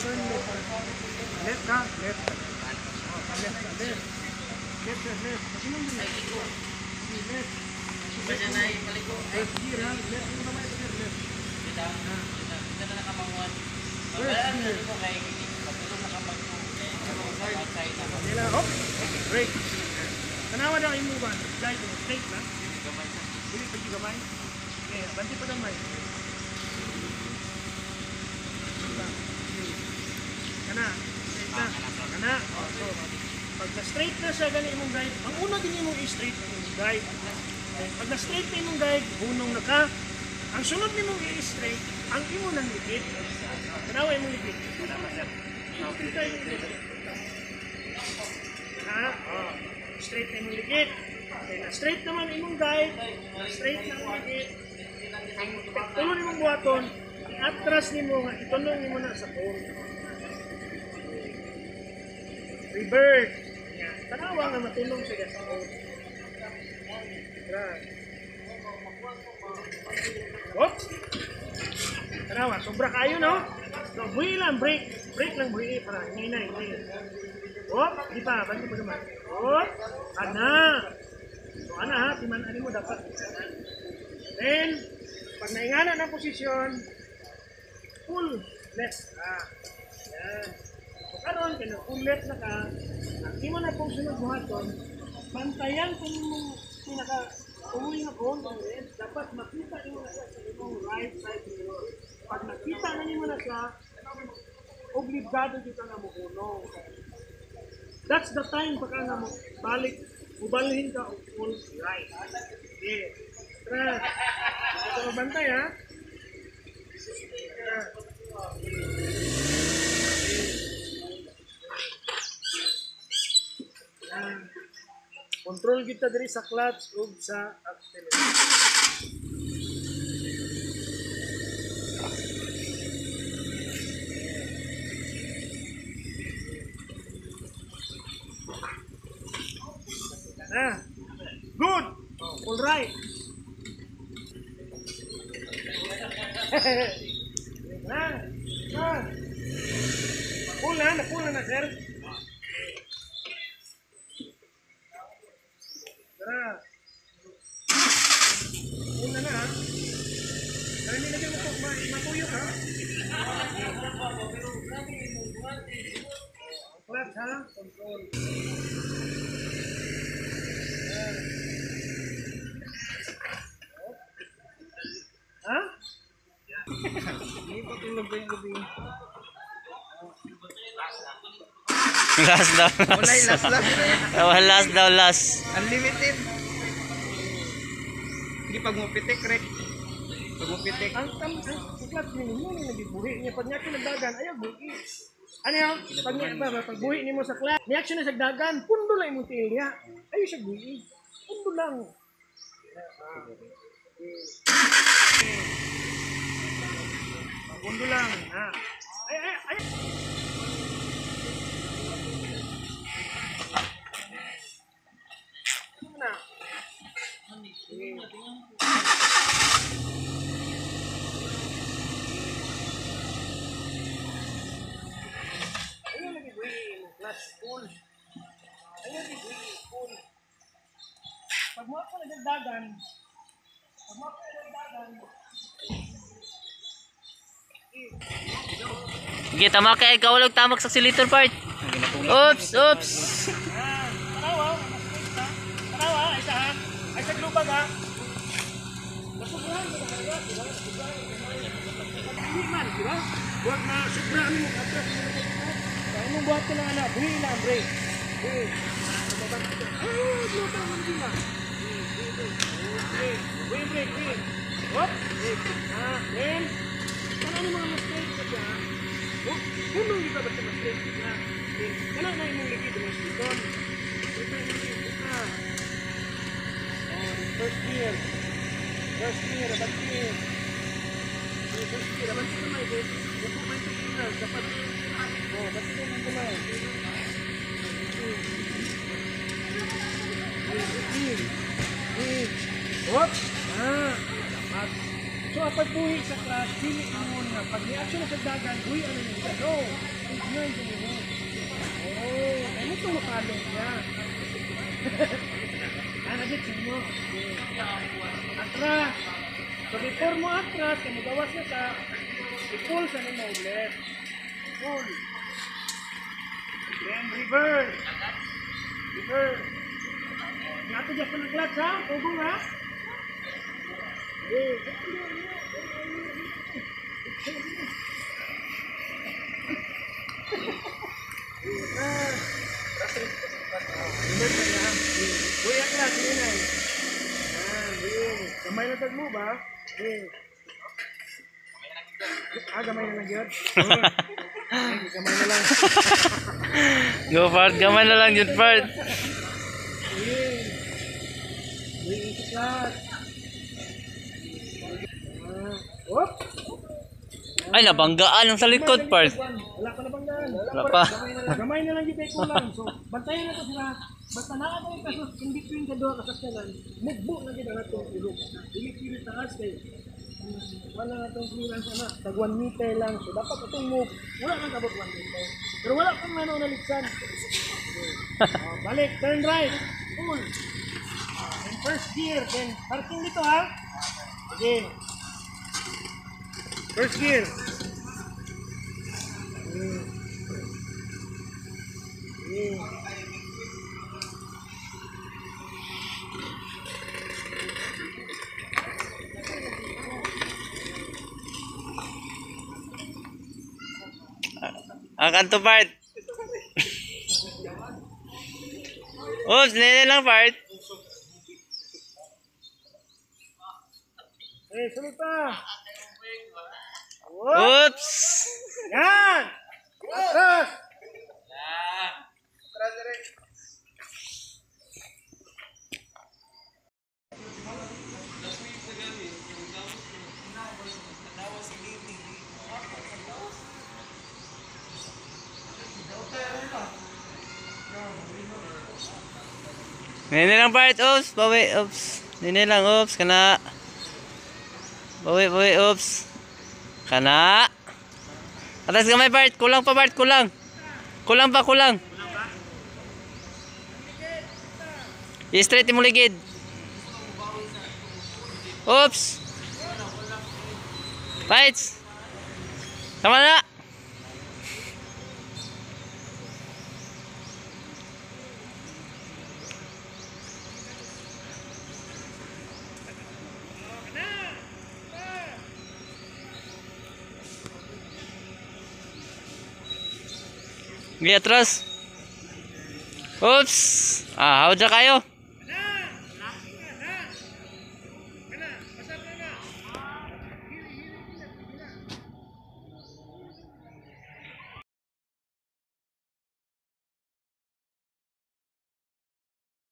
turn left. Left ka, left. Left, left. Left, left. Sinong left? Left. Basta na ipaliko. Left gear ha. Left mo naman ito, left. Kita na nakamanguan. First Babalaan gear. mo kay pagulong nakamagpo. Outside na. Nila, hop. Break. Tanawa daw yung move on. Slide mo. Straight na. Gamay sa. Dili pa gamay. Okay, banti pa gamay. Kana. Straight na. Kana. Oh, so, pag na-straight na siya, gani imong guide. Ang una din imong i-straight ang imong guide. Okay, pag na-straight na imong guide, hunong na ka. Ang sunod nimong i-straight, ang imo nang likid. Tanawa imong likid. Ha? Oh. Straight na imong likid. Okay, na-straight naman imong guide. Na-straight na imong likid. Ang tulong nimong buhaton, i-atras nimo nga itunong nimo na sa phone. Reverse. Yan. Tanawa nga matulong siya sa phone. Right. Oops. Tanawa, sobra kayo no? So, buhi lang, break. Break lang buhi para hinay. Hop, di pa, bantu pa naman. Hop, ana. So, ana ha, timanan mo dapat. Then, pag naingana ng posisyon, full left. Yan. So, karon kaya full left na ka, hindi mo na pong sunod buhaton, bantayan kung yung pinaka-uwi na phone, dapat makita nyo na siya sa imong right side mirror. Pag nakita na nyo na siya, obligado dito na mo unong. That's the time pagka na mo balik, ubalhin ka o full right. Okay. Tara. Ito bantay ha. Control kita diri sa clutch ug sa accelerator. Good. All right. Napula na, sir. Tara. Pula na, ha? Pero hindi na mo matuyok, ha? Clutch, ha? Control. Ha? Hindi pa tulog ba yung gabi? Last daw. Ulay, last. Last daw, last. Unlimited. Hindi pag mo pitik, rek. Pag mo pitik. Ang clutch niyo mo yung nagibuhi niya. Pag niya kinagdagan, ayaw buhi. Ano yun? Pag buhi niyo mo sa clutch, niya action na sa dagan, pundo lang yung tail niya. Ayaw siya buhi. Pundo lang. Pundo lang. Ha? Ay. Na. Ayun lagi buhi. Clutch full. Ayun lagi buhi. Full. Pag mo ako nagdagdagan, Sige, tama ka. Ikaw walang tamak sa accelerator part. Oops. Tarawa, tarawa, isa ha. Ay sa glubag ha. Nasubrahan mo na kaya, di ba? Hindi man, di ba? Huwag na sobrahan mo atras mo na kaya. Kaya mong buhat ko na anak, buhi na ang brake. Buhi. Glubag mo din na. Buhi, brake. Hop, brake. Then, ano mga mistake ka dyan? Punong di ba ba sa mistake ka? Wala na yung ligid ng stiton. First gear, abad gear. First gear, abad gear naman ito. Huwag mo signal, dapat. Abad gear naman naman. Hop! Dapat. So, apag buhi sa class, dili mo na. Pag reaction na sa dagan, uy, ano yun siya? No. Ignore yun mo. Oh, ano itong makalong niya? Anagit sa mo. Atras. So, before mo atras, kung magawas na ka, i-pull sa nimo ulit. Pull. Then, reverse. Reverse. Nato dyan po ng clutch, ha? Pugong, ha? Okay. Uy, akla, sinay. Gamay na tag mo ba? Gamay na lang yun. Gamay na lang. Go part, gamay na lang yun part. Uy, iklat. Whoop. Ay, nabanggaan ang sa likod part. Wala pa na banggaan. Wala pa. Gamay na lang yung ko lang. So, bantayan na to sila. Basta nakaka yung kaso, in between ka doon kasasyanan, mugbo na kita na itong ilog. Pilit-pilit taas kayo. Wala na itong clearance na. Tag 1 meter lang. So, dapat itong move. Wala kang kabot 1 meter. Pero wala kang ano naligsan. Balik, turn right. Pull. And first gear. Then, parking dito ha. Again. First gear. Ang kanto part. Oops, nene lang part. Sunod pa. Oops. Yan! Atras! Nene lang part, oops, bawi, oops. Nene lang, oops, kana. Bawi, oops. Kana. Atas gamay part, kulang pa part, kulang. Kulang pa, kulang. I-straight mo ligid. Oops. Lights. Tama na. Di atras. Oops. Hawad na kayo.